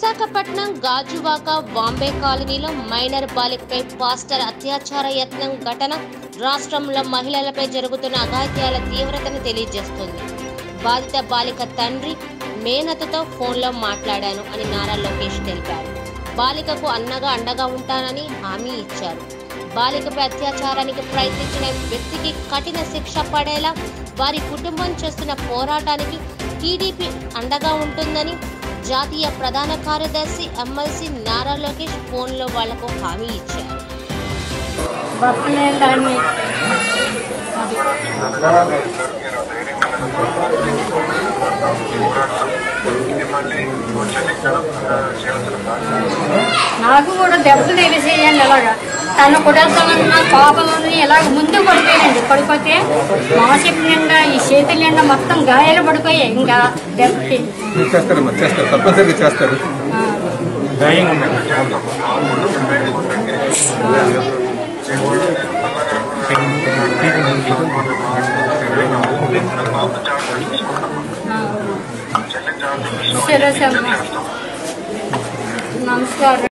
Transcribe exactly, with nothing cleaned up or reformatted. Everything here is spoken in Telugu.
విశాఖపట్నం గాజువాక బాంబే కాలనీలో మైనర్ బాలికపై పాస్టర్ అత్యాచార యత్నం ఘటన రాష్ట్రంలో మహిళలపై జరుగుతున్న అఘాయిత్యాల తీవ్రతను తెలియజేస్తుంది. బాధిత బాలిక తండ్రి మేనతతో ఫోన్లో మాట్లాడాను అని నారా లోకేష్ తెలిపారు. బాలికకు అన్నగా అండగా ఉంటానని హామీ ఇచ్చారు. బాలికపై అత్యాచారానికి ప్రయత్నించిన వ్యక్తికి కఠిన శిక్ష పడేలా వారి కుటుంబం చేస్తున్న పోరాటానికి టీడీపీ అండగా ఉంటుందని జాతీయ ప్రధాన కార్యదర్శి ఎమ్మెల్సీ నారా లోకేష్ ఫోన్లో వాళ్లకు హామీ ఇచ్చారు. నాకు కూడా దెబ్బలు తెలిసేయండి. అలాగా తన కుటుంబాలన్న కోపలని ఇలాగ ముందు పడిపోయాయండి. పడిపోతే మాసిప్ నిండా ఈ చేతుల నిండా మొత్తం గాయాలు పడిపోయాయి. ఇంకా దెబ్బకి సరే సార్, నమస్కారం.